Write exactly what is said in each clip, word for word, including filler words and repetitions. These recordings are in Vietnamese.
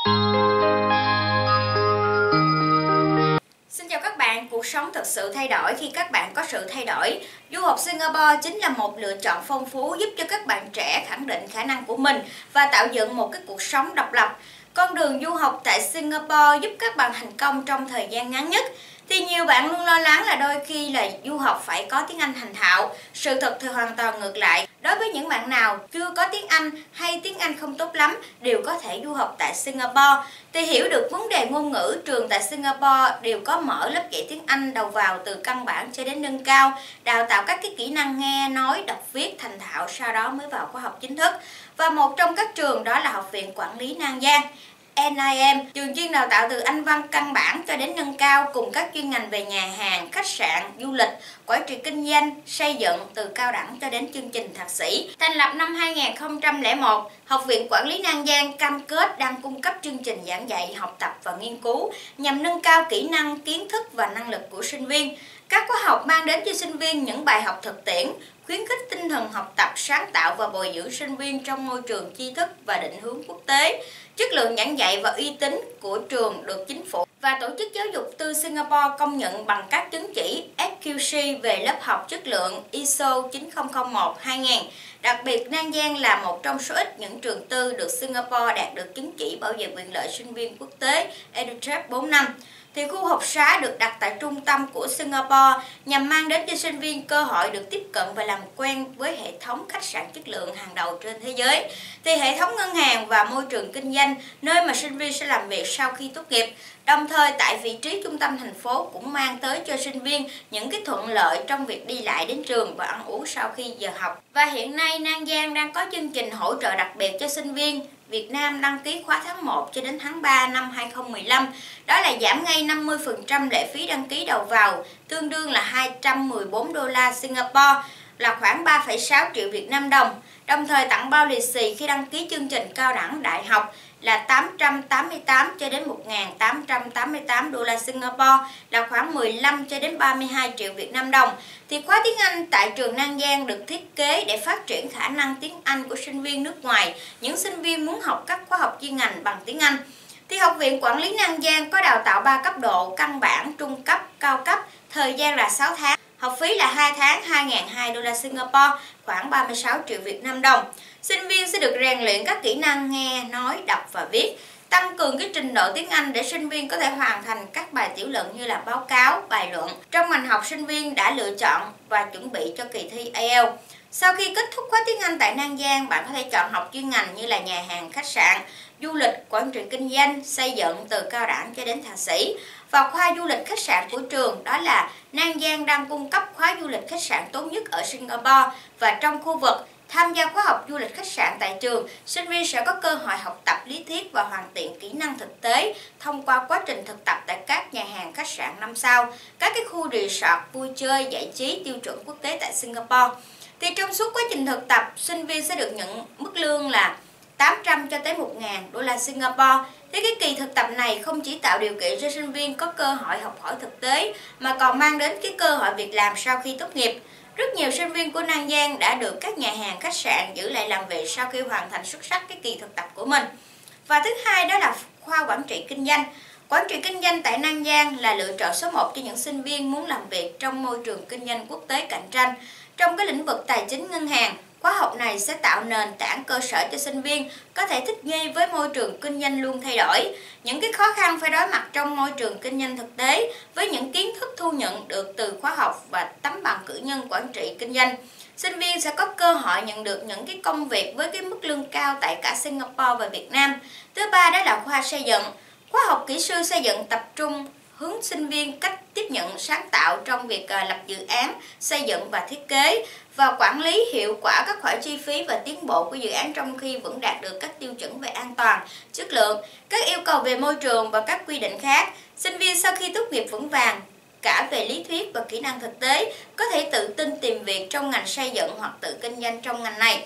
Xin chào các bạn, cuộc sống thực sự thay đổi khi các bạn có sự thay đổi. Du học Singapore chính là một lựa chọn phong phú giúp cho các bạn trẻ khẳng định khả năng của mình và tạo dựng một cái cuộc sống độc lập. Con đường du học tại Singapore giúp các bạn thành công trong thời gian ngắn nhất. Thì nhiều bạn luôn lo lắng là đôi khi là du học phải có tiếng Anh thành thạo. Sự thật thì hoàn toàn ngược lại. Đối với những bạn nào chưa có tiếng Anh hay tiếng Anh không tốt lắm đều có thể du học tại Singapore. Thì hiểu được vấn đề ngôn ngữ, trường tại Singapore đều có mở lớp dạy tiếng Anh đầu vào từ căn bản cho đến nâng cao, đào tạo các cái kỹ năng nghe, nói, đọc, viết thành thạo, sau đó mới vào khóa học chính thức. Và một trong các trường đó là Học viện Quản lý Nam Giang. en i em, trường chuyên đào tạo từ Anh văn căn bản cho đến nâng cao cùng các chuyên ngành về nhà hàng, khách sạn, du lịch, quản trị kinh doanh, xây dựng từ cao đẳng cho đến chương trình thạc sĩ. Thành lập năm hai nghìn không trăm lẻ một, Học viện Quản lý Nam Giang cam kết đang cung cấp chương trình giảng dạy, học tập và nghiên cứu nhằm nâng cao kỹ năng, kiến thức và năng lực của sinh viên. Các khóa học mang đến cho sinh viên những bài học thực tiễn, khuyến khích tinh thần học tập, sáng tạo và bồi dưỡng sinh viên trong môi trường tri thức và định hướng quốc tế. Chất lượng giảng dạy và uy tín của trường được chính phủ và tổ chức giáo dục tư Singapore công nhận bằng các chứng chỉ ét quy xê về lớp học chất lượng i ét ô chín không một hai nghìn. Đặc biệt, Nam Giang là một trong số ít những trường tư được Singapore đạt được chứng chỉ bảo vệ quyền lợi sinh viên quốc tế EduTech bốn năm. Thì khu học xá được đặt tại trung tâm của Singapore nhằm mang đến cho sinh viên cơ hội được tiếp cận và làm quen với hệ thống khách sạn chất lượng hàng đầu trên thế giới. Thì hệ thống ngân hàng và môi trường kinh doanh nơi mà sinh viên sẽ làm việc sau khi tốt nghiệp. Đồng thời tại vị trí trung tâm thành phố cũng mang tới cho sinh viên những cái thuận lợi trong việc đi lại đến trường và ăn uống sau khi giờ học. Và hiện nay Nam Giang đang có chương trình hỗ trợ đặc biệt cho sinh viên Việt Nam đăng ký khóa tháng một cho đến tháng ba năm hai nghìn không trăm mười lăm. Đó là giảm ngay năm mươi phần trăm lệ phí đăng ký đầu vào, tương đương là hai trăm mười bốn đô la Singapore, là khoảng ba phẩy sáu triệu Việt Nam đồng. Đồng thời tặng bao lì xì khi đăng ký chương trình cao đẳng đại học là tám trăm tám mươi tám cho đến một nghìn tám trăm tám mươi tám đô la Singapore, là khoảng mười lăm cho đến ba mươi hai triệu Việt Nam đồng. Thì khóa tiếng Anh tại trường Nam Giang được thiết kế để phát triển khả năng tiếng Anh của sinh viên nước ngoài, những sinh viên muốn học các khóa học chuyên ngành bằng tiếng Anh. Thì Học viện Quản lý Nam Giang có đào tạo ba cấp độ: căn bản, trung cấp, cao cấp, thời gian là sáu tháng. Học phí là hai tháng hai nghìn hai trăm đô la Singapore, khoảng ba mươi sáu triệu Việt Nam đồng. Sinh viên sẽ được rèn luyện các kỹ năng nghe, nói, đọc và viết, tăng cường cái trình độ tiếng Anh để sinh viên có thể hoàn thành các bài tiểu luận như là báo cáo, bài luận trong ngành học sinh viên đã lựa chọn và chuẩn bị cho kỳ thi ai eo. Sau khi kết thúc khóa tiếng Anh tại Nam Giang, bạn có thể chọn học chuyên ngành như là nhà hàng, khách sạn, du lịch, quản trị kinh doanh, xây dựng từ cao đẳng cho đến thạc sĩ. Và khoa du lịch khách sạn của trường đó là Nam Giang đang cung cấp khóa du lịch khách sạn tốt nhất ở Singapore và trong khu vực. Tham gia khóa học du lịch khách sạn tại trường, sinh viên sẽ có cơ hội học tập lý thuyết và hoàn thiện kỹ năng thực tế thông qua quá trình thực tập tại các nhà hàng khách sạn năm sao, các cái khu resort vui chơi giải trí tiêu chuẩn quốc tế tại Singapore. Thì trong suốt quá trình thực tập, sinh viên sẽ được nhận mức lương là tám trăm cho tới một nghìn đô la Singapore. Thì cái kỳ thực tập này không chỉ tạo điều kiện cho sinh viên có cơ hội học hỏi thực tế mà còn mang đến cái cơ hội việc làm sau khi tốt nghiệp. Rất nhiều sinh viên của Nam Giang đã được các nhà hàng, khách sạn giữ lại làm việc sau khi hoàn thành xuất sắc cái kỳ thực tập của mình. Và thứ hai đó là khoa quản trị kinh doanh. Quản trị kinh doanh tại Nam Giang là lựa chọn số một cho những sinh viên muốn làm việc trong môi trường kinh doanh quốc tế cạnh tranh. Trong cái lĩnh vực tài chính ngân hàng, khóa học này sẽ tạo nền tảng cơ sở cho sinh viên có thể thích nghi với môi trường kinh doanh luôn thay đổi, những cái khó khăn phải đối mặt trong môi trường kinh doanh thực tế với những kiến thức thu nhận được từ khóa học và tấm bằng cử nhân quản trị kinh doanh. Sinh viên sẽ có cơ hội nhận được những cái công việc với cái mức lương cao tại cả Singapore và Việt Nam. Thứ ba đó là khoa xây dựng. Khóa học kỹ sư xây dựng tập trung hướng sinh viên cách tiếp nhận sáng tạo trong việc lập dự án, xây dựng và thiết kế và quản lý hiệu quả các khoản chi phí và tiến bộ của dự án trong khi vẫn đạt được các tiêu chuẩn về an toàn, chất lượng, các yêu cầu về môi trường và các quy định khác. Sinh viên sau khi tốt nghiệp vững vàng cả về lý thuyết và kỹ năng thực tế có thể tự tin tìm việc trong ngành xây dựng hoặc tự kinh doanh trong ngành này.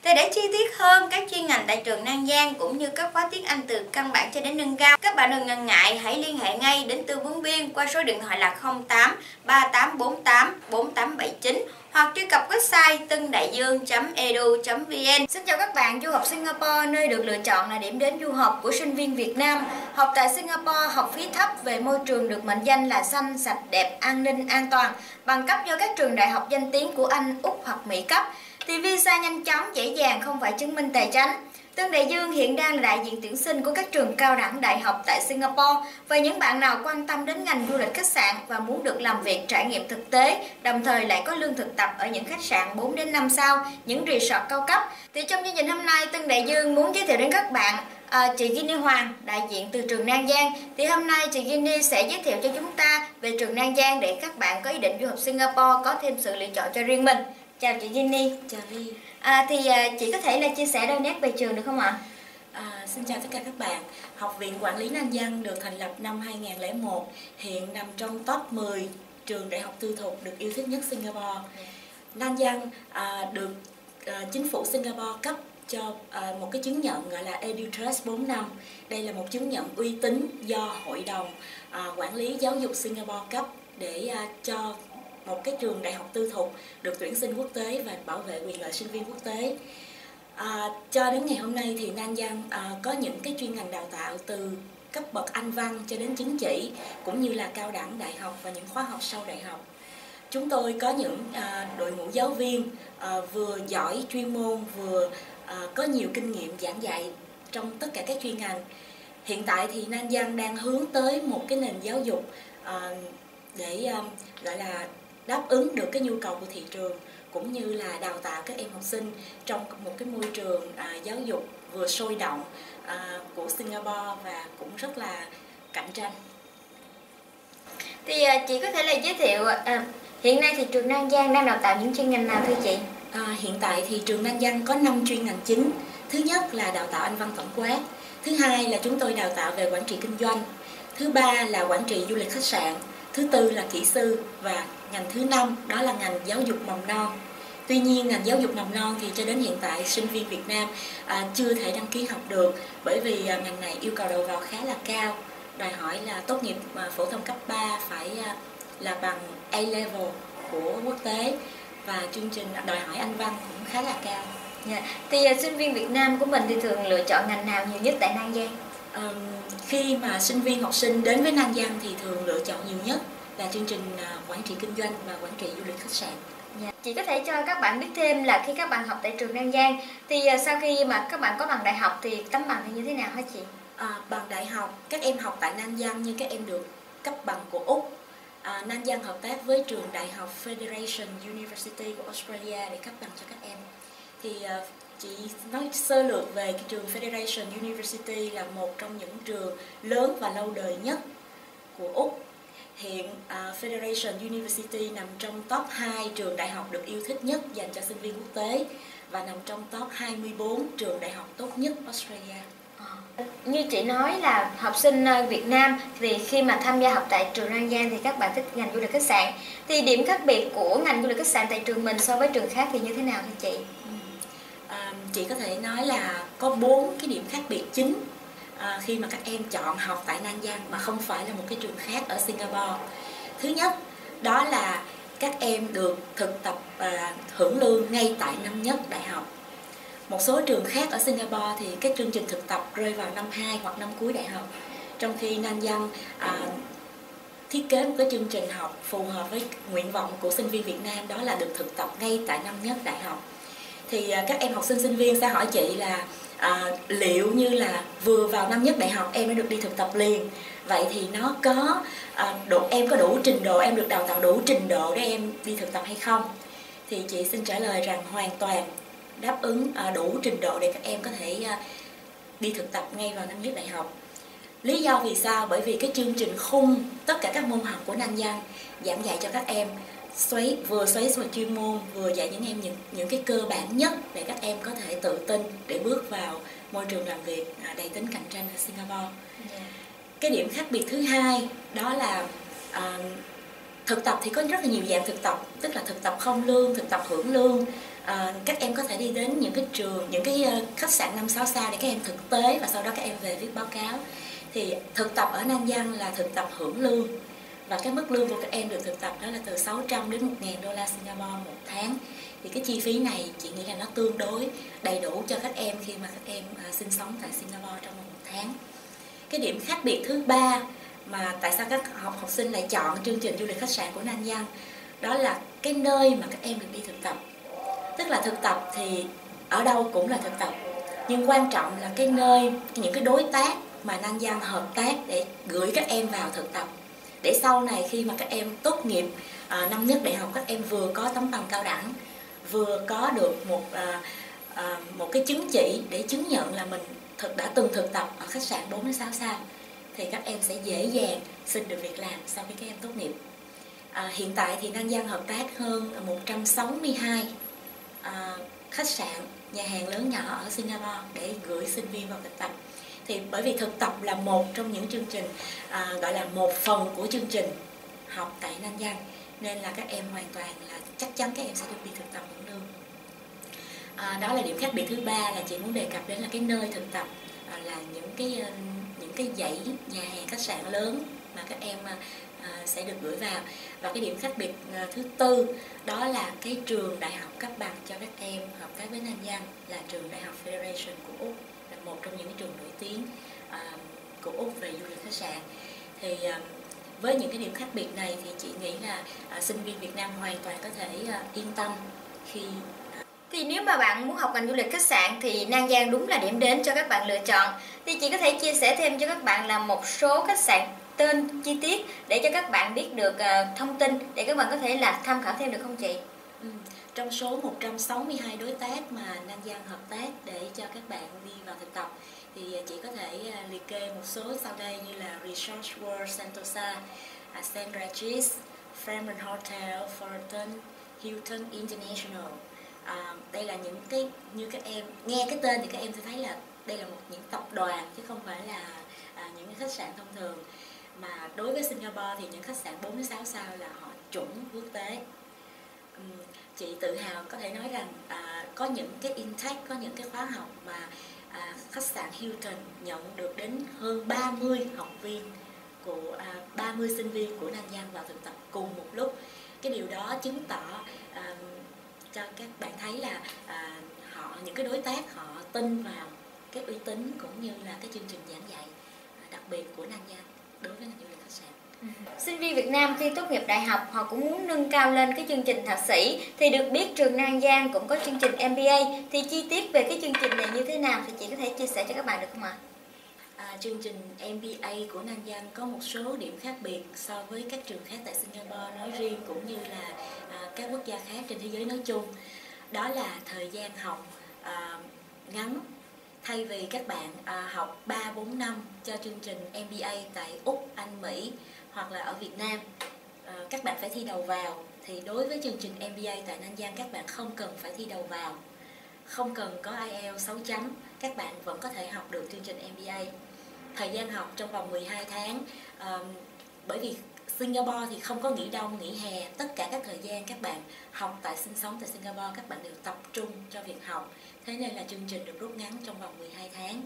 Thì để chi tiết hơn các chuyên ngành tại trường Nam Giang cũng như các khóa tiếng Anh từ căn bản cho đến nâng cao, các bạn đừng ngần ngại, hãy liên hệ ngay đến tư vấn viên qua số điện thoại là không tám ba tám bốn tám bốn tám bảy chín hoặc truy cập website tân đại dương chấm e d u chấm v n. Xin chào các bạn, du học Singapore, nơi được lựa chọn là điểm đến du học của sinh viên Việt Nam. Học tại Singapore, học phí thấp, về môi trường được mệnh danh là xanh, sạch, đẹp, an ninh, an toàn, bằng cấp do các trường đại học danh tiếng của Anh, Úc hoặc Mỹ cấp. Thì visa nhanh chóng, dễ dàng, không phải chứng minh tài chính. Tân Đại Dương hiện đang là đại diện tuyển sinh của các trường cao đẳng đại học tại Singapore, và những bạn nào quan tâm đến ngành du lịch khách sạn và muốn được làm việc trải nghiệm thực tế, đồng thời lại có lương thực tập ở những khách sạn bốn đến năm sao, những resort cao cấp. Thì trong chương trình hôm nay, Tân Đại Dương muốn giới thiệu đến các bạn à, chị Ginny Hoàng, đại diện từ trường Nam Giang. Thì hôm nay chị Ginny sẽ giới thiệu cho chúng ta về trường Nam Giang để các bạn có ý định du học Singapore có thêm sự lựa chọn cho riêng mình. Chào chị Ginny. Chào Ly. À, thì à, chị có thể là chia sẻ đôi nét về trường được không ạ? À, xin chào tất cả các bạn. Học viện Quản lý Nam Giang được thành lập năm hai nghìn không trăm lẻ một, hiện nằm trong top mười trường đại học tư thục được yêu thích nhất Singapore. Nam Giang à, được à, chính phủ Singapore cấp cho à, một cái chứng nhận gọi là EduTrust bốn năm. Đây là một chứng nhận uy tín do Hội đồng à, Quản lý Giáo dục Singapore cấp để à, cho một cái trường đại học tư thục được tuyển sinh quốc tế và bảo vệ quyền lợi sinh viên quốc tế. À, cho đến ngày hôm nay thì Nam Giang à, có những cái chuyên ngành đào tạo từ cấp bậc Anh văn cho đến chứng chỉ, cũng như là cao đẳng đại học và những khóa học sau đại học. Chúng tôi có những à, đội ngũ giáo viên à, vừa giỏi chuyên môn, vừa à, có nhiều kinh nghiệm giảng dạy trong tất cả các chuyên ngành. Hiện tại thì Nam Giang đang hướng tới một cái nền giáo dục à, để à, gọi là đáp ứng được cái nhu cầu của thị trường, cũng như là đào tạo các em học sinh trong một cái môi trường à, giáo dục vừa sôi động à, của Singapore và cũng rất là cạnh tranh. Thì à, chị có thể là giới thiệu à, hiện nay thì trường Nam Giang đang đào tạo những chuyên ngành nào thưa chị? À, hiện tại thì trường Nam Giang có năm chuyên ngành chính. Thứ nhất là đào tạo Anh văn tổng quát. Thứ hai là chúng tôi đào tạo về quản trị kinh doanh. Thứ ba là quản trị du lịch khách sạn. Thứ tư là kỹ sư, và ngành thứ năm đó là ngành giáo dục mầm non. Tuy nhiên ngành giáo dục mầm non thì cho đến hiện tại sinh viên Việt Nam à, chưa thể đăng ký học được, bởi vì à, ngành này yêu cầu đầu vào khá là cao, đòi hỏi là tốt nghiệp à, phổ thông cấp ba phải à, là bằng A-level của quốc tế, và chương trình đòi hỏi Anh văn cũng khá là cao. Yeah. Thì à, sinh viên Việt Nam của mình thì thường lựa chọn ngành nào nhiều nhất tại Nam Giang? À, khi mà sinh viên học sinh đến với Nam Giang thì thường lựa chọn nhiều nhất là chương trình à, quản trị kinh doanh và quản trị du lịch khách sạn. Dạ. Chị có thể cho các bạn biết thêm là khi các bạn học tại trường Nam Giang thì sau khi mà các bạn có bằng đại học thì tấm bằng thì như thế nào hả chị? À, bằng đại học, các em học tại Nam Giang như các em được cấp bằng của Úc. À, Nam Giang hợp tác với trường đại học Federation University của Australia để cấp bằng cho các em. Thì à, chị nói sơ lược về cái trường Federation University là một trong những trường lớn và lâu đời nhất của Úc. Hiện uh, Federation University nằm trong top hai trường đại học được yêu thích nhất dành cho sinh viên quốc tế, và nằm trong top hai mươi bốn trường đại học tốt nhất Australia. À, như chị nói là học sinh Việt Nam thì khi mà tham gia học tại trường Nam Giang thì các bạn thích ngành du lịch khách sạn. Thì điểm khác biệt của ngành du lịch khách sạn tại trường mình so với trường khác thì như thế nào thưa chị? Ừ. À, chị có thể nói là có bốn cái điểm khác biệt chính À, khi mà các em chọn học tại Nam Giang mà không phải là một cái trường khác ở Singapore. Thứ nhất đó là các em được thực tập và hưởng lương ngay tại năm nhất đại học. Một số trường khác ở Singapore thì cái chương trình thực tập rơi vào năm hai hoặc năm cuối đại học, trong khi Nam Giang à, thiết kế một cái chương trình học phù hợp với nguyện vọng của sinh viên Việt Nam, đó là được thực tập ngay tại năm nhất đại học. Thì à, các em học sinh sinh viên sẽ hỏi chị là À, liệu như là vừa vào năm nhất đại học em đã được đi thực tập liền, vậy thì nó có à, độ em có đủ trình độ, em được đào tạo đủ trình độ để em đi thực tập hay không? Thì chị xin trả lời rằng hoàn toàn đáp ứng à, đủ trình độ để các em có thể à, đi thực tập ngay vào năm nhất đại học. Lý do vì sao? Bởi vì cái chương trình khung tất cả các môn học của Nam Giang giảng dạy cho các em xoáy vừa xoáy vào chuyên môn, vừa dạy những em những những cái cơ bản nhất để các em có thể tự tin để bước vào môi trường làm việc đầy tính cạnh tranh ở Singapore. Yeah. Cái điểm khác biệt thứ hai đó là à, thực tập thì có rất là nhiều dạng thực tập, tức là thực tập không lương, thực tập hưởng lương, À, các em có thể đi đến những cái trường, những cái uh, khách sạn năm sáu sao để các em thực tế và sau đó các em về viết báo cáo. Thì thực tập ở Nan Giang là thực tập hưởng lương, và cái mức lương của các em được thực tập đó là từ sáu trăm đến một nghìn đô la Singapore một tháng. Thì cái chi phí này chị nghĩ là nó tương đối đầy đủ cho các em khi mà các em uh, sinh sống tại Singapore trong một tháng. Cái điểm khác biệt thứ ba mà tại sao các học học sinh lại chọn chương trình du lịch khách sạn của Nan Giang, đó là cái nơi mà các em được đi thực tập. Tức là thực tập thì ở đâu cũng là thực tập, nhưng quan trọng là cái nơi, những cái đối tác mà Nan Giang hợp tác để gửi các em vào thực tập, để sau này khi mà các em tốt nghiệp à, năm nhất đại học, các em vừa có tấm bằng cao đẳng, vừa có được một à, à, một cái chứng chỉ để chứng nhận là mình thực đã từng thực tập ở khách sạn bốn đến sáu sao, thì các em sẽ dễ dàng xin được việc làm sau khi các em tốt nghiệp. À, hiện tại thì Nan Giang hợp tác hơn một trăm sáu mươi hai à, khách sạn, nhà hàng lớn nhỏ ở Singapore để gửi sinh viên vào thực tập. Thì bởi vì thực tập là một trong những chương trình à, gọi là một phần của chương trình học tại Nan Giang, nên là các em hoàn toàn là chắc chắn các em sẽ được đi thực tập hưởng lương. À, đó là điểm khác biệt thứ ba là chị muốn đề cập đến là cái nơi thực tập, à, là những cái những cái dãy nhà hàng khách sạn lớn mà các em à, sẽ được gửi vào. Và cái điểm khác biệt à, thứ tư đó là cái trường đại học cấp bằng cho các em hợp tác với Nan Giang là trường đại học Federation của Úc, là một trong những cái trường nổi tiếng à, của Úc về du lịch khách sạn. Thì à, với những cái điểm khác biệt này thì chị nghĩ là à, sinh viên Việt Nam hoàn toàn có thể à, yên tâm khi Thì nếu mà bạn muốn học ngành du lịch khách sạn thì Nan Giang đúng là điểm đến cho các bạn lựa chọn. Thì chị có thể chia sẻ thêm cho các bạn là một số khách sạn tên chi tiết để cho các bạn biết được uh, thông tin để các bạn có thể là tham khảo thêm được không chị? Ừ. Trong số một trăm sáu mươi hai đối tác mà Nan Giang hợp tác để cho các bạn đi vào thực tập thì chị có thể uh, liệt kê một số sau đây như là Resort World Sentosa, uh, Saint Regis, Fairmont Hotel, Fullerton, Hilton International. À, đây là những cái như các em nghe cái tên thì các em sẽ thấy là đây là một những tập đoàn chứ không phải là à, những cái khách sạn thông thường. Mà đối với Singapore thì những khách sạn bốn đến sáu sao là họ chuẩn quốc tế. Uhm, chị tự hào có thể nói rằng à, có những cái intake, có những cái khóa học mà à, khách sạn Hilton nhận được đến hơn ba mươi học viên của à, ba mươi sinh viên của Nan Giang vào thực tập cùng một lúc. Cái điều đó chứng tỏ à, cho các bạn thấy là à, họ những cái đối tác họ tin vào cái uy tín cũng như là cái chương trình giảng dạy à, đặc biệt của Nan Giang đối với ngành du lịch khách sạn. Ừ. Sinh viên Việt Nam khi tốt nghiệp đại học họ cũng muốn nâng cao lên cái chương trình thạc sĩ, thì được biết trường Nan Giang cũng có chương trình em bê a, thì chi tiết về cái chương trình này như thế nào thì chị có thể chia sẻ cho các bạn được không ạ? À, chương trình em bê a của Nan Giang có một số điểm khác biệt so với các trường khác tại Singapore nói riêng cũng như là à, các quốc gia khác trên thế giới nói chung. Đó là thời gian học à, ngắn. Thay vì các bạn à, học ba bốn năm cho chương trình em bê a tại Úc, Anh, Mỹ hoặc là ở Việt Nam, à, các bạn phải thi đầu vào, thì đối với chương trình em bê a tại Nan Giang các bạn không cần phải thi đầu vào, không cần có ai eo sáu chấm, các bạn vẫn có thể học được chương trình em bê a. Thời gian học trong vòng mười hai tháng, à, bởi vì Singapore thì không có nghỉ đông, nghỉ hè, tất cả các thời gian các bạn học tại sinh sống tại Singapore các bạn đều tập trung cho việc học, thế nên là chương trình được rút ngắn trong vòng mười hai tháng.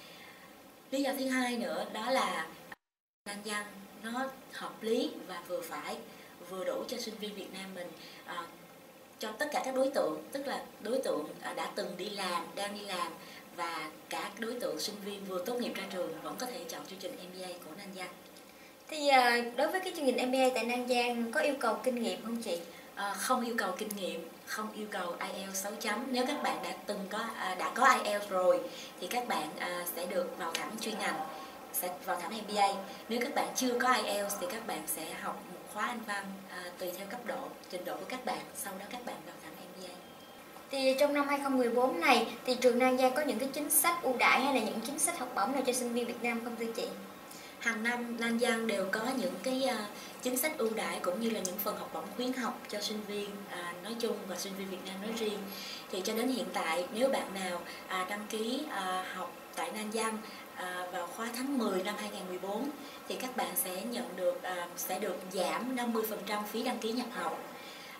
Lý do thứ hai nữa đó là Nan Giang nó hợp lý và vừa phải, vừa đủ cho sinh viên Việt Nam mình, à, cho tất cả các đối tượng, tức là đối tượng đã từng đi làm, đang đi làm và cả đối tượng sinh viên vừa tốt nghiệp ra trường vẫn có thể chọn chương trình em bê a của Nan Giang. Thì đối với cái chương trình em bê a tại Nan Giang có yêu cầu kinh nghiệm không chị? À, không yêu cầu kinh nghiệm, không yêu cầu ai eo sáu chấm. Nếu các bạn đã từng có à, đã có ai eo rồi thì các bạn à, sẽ được vào thẳng chuyên ngành, sẽ vào thẳng em bê a. Nếu các bạn chưa có ai eo thì các bạn sẽ học một khóa Anh văn à, tùy theo cấp độ, trình độ của các bạn, sau đó các bạn vào thẳng em bê a. Thì trong năm hai không một bốn này thì trường Nan Giang có những cái chính sách ưu đãi hay là những chính sách học bổng nào cho sinh viên Việt Nam không thưa chị? Hàng năm Nan Giang đều có những cái uh, chính sách ưu đãi cũng như là những phần học bổng khuyến học cho sinh viên uh, nói chung và sinh viên Việt Nam nói riêng. Thì cho đến hiện tại nếu bạn nào uh, đăng ký uh, học tại Nan Giang uh, vào khóa tháng mười năm hai không một bốn thì các bạn sẽ nhận được uh, sẽ được giảm năm mươi phần trăm phí đăng ký nhập học.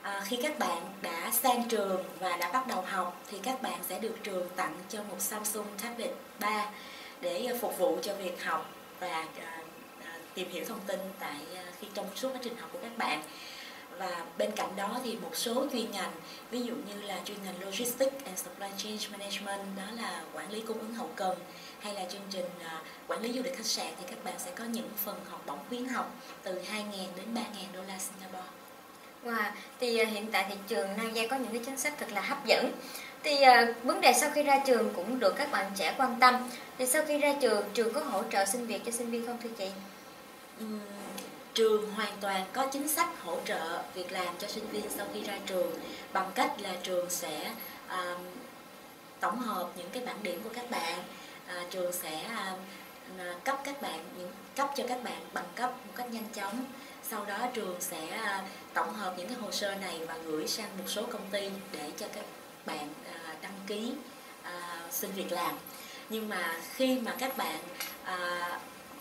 À, khi các bạn đã sang trường và đã bắt đầu học thì các bạn sẽ được trường tặng cho một Samsung Tablet ba để phục vụ cho việc học và à, à, tìm hiểu thông tin tại à, khi trong suốt quá trình học của các bạn. Và bên cạnh đó thì một số chuyên ngành, ví dụ như là chuyên ngành Logistics and Supply Chain Management, đó là quản lý cung ứng hậu cần, hay là chương trình uh, quản lý du lịch khách sạn, thì các bạn sẽ có những phần học bổng khuyến học từ hai nghìn đến ba nghìn đô la Singapore. Wow, thì uh, hiện tại thì trường Nan Giang có những cái chính sách thật là hấp dẫn. Thì uh, vấn đề sau khi ra trường cũng được các bạn trẻ quan tâm. Thì sau khi ra trường, trường có hỗ trợ xin việc cho sinh viên không thưa chị? Uhm, trường hoàn toàn có chính sách hỗ trợ việc làm cho sinh viên sau khi ra trường, bằng cách là trường sẽ uh, tổng hợp những cái bảng điểm của các bạn. Uh, trường sẽ uh, cấp các bạn những cấp cho các bạn bằng cấp một cách nhanh chóng. Sau đó trường sẽ uh, tổng hợp những cái hồ sơ này và gửi sang một số công ty để cho các bạn uh, đăng ký uh, xin việc làm. Nhưng mà khi mà các bạn uh,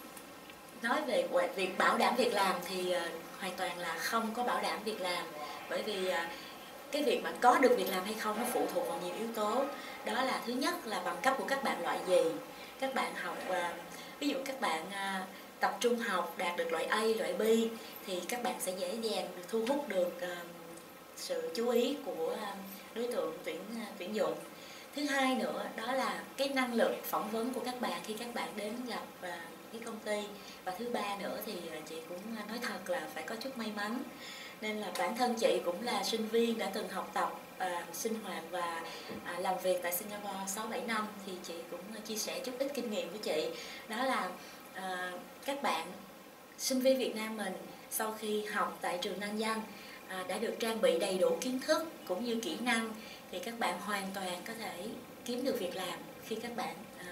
nói về việc bảo đảm việc làm thì uh, hoàn toàn là không có bảo đảm việc làm, bởi vì uh, cái việc mà có được việc làm hay không nó phụ thuộc vào nhiều yếu tố. Đó là thứ nhất là bằng cấp của các bạn loại gì. Các bạn học uh, ví dụ các bạn uh, tập trung học đạt được loại A, loại B thì các bạn sẽ dễ dàng được thu hút được uh, sự chú ý của uh, đối tượng tuyển uh, tuyển dụng. Thứ hai nữa đó là cái năng lực phỏng vấn của các bạn khi các bạn đến gặp uh, cái công ty. Và thứ ba nữa thì chị cũng nói thật là phải có chút may mắn. Nên là bản thân chị cũng là sinh viên đã từng học tập, à, sinh hoạt và à, làm việc tại Singapore sáu bảy năm, thì chị cũng chia sẻ chút ít kinh nghiệm của chị. Đó là à, các bạn sinh viên Việt Nam mình sau khi học tại trường Nan Giang à, đã được trang bị đầy đủ kiến thức cũng như kỹ năng, thì các bạn hoàn toàn có thể kiếm được việc làm. Khi các bạn à,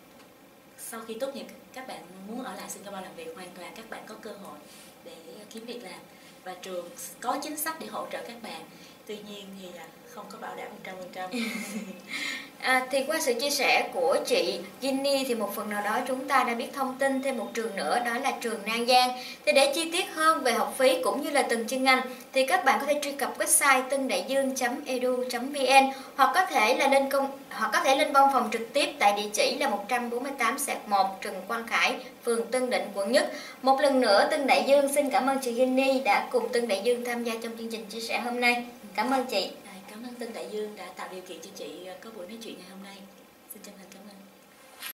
sau khi tốt nghiệp các bạn muốn ở lại Singapore làm việc, hoàn toàn các bạn có cơ hội để kiếm việc làm, và trường có chính sách để hỗ trợ các bạn. Tuy nhiên thì không có bảo đảm một trăm phần trăm. À, thì qua sự chia sẻ của chị Ginny thì một phần nào đó chúng ta đã biết thông tin thêm một trường nữa, đó là trường Nan Giang. Thì để chi tiết hơn về học phí cũng như là từng chuyên ngành thì các bạn có thể truy cập website tândaidương chấm e d u chấm v n, hoặc có thể là lên công hoặc có thể lên văn phòng trực tiếp tại địa chỉ là một trăm bốn mươi tám xẹt một Trần Quang Khải, phường Tân Định, quận Nhất. Một lần nữa Tân Đại Dương xin cảm ơn chị Ginny đã cùng Tân Đại Dương tham gia trong chương trình chia sẻ hôm nay. Cảm ơn chị. Cảm ơn Tân Đại Dương đã tạo điều kiện cho chị có buổi nói chuyện ngày hôm nay. Xin chân thành cảm ơn.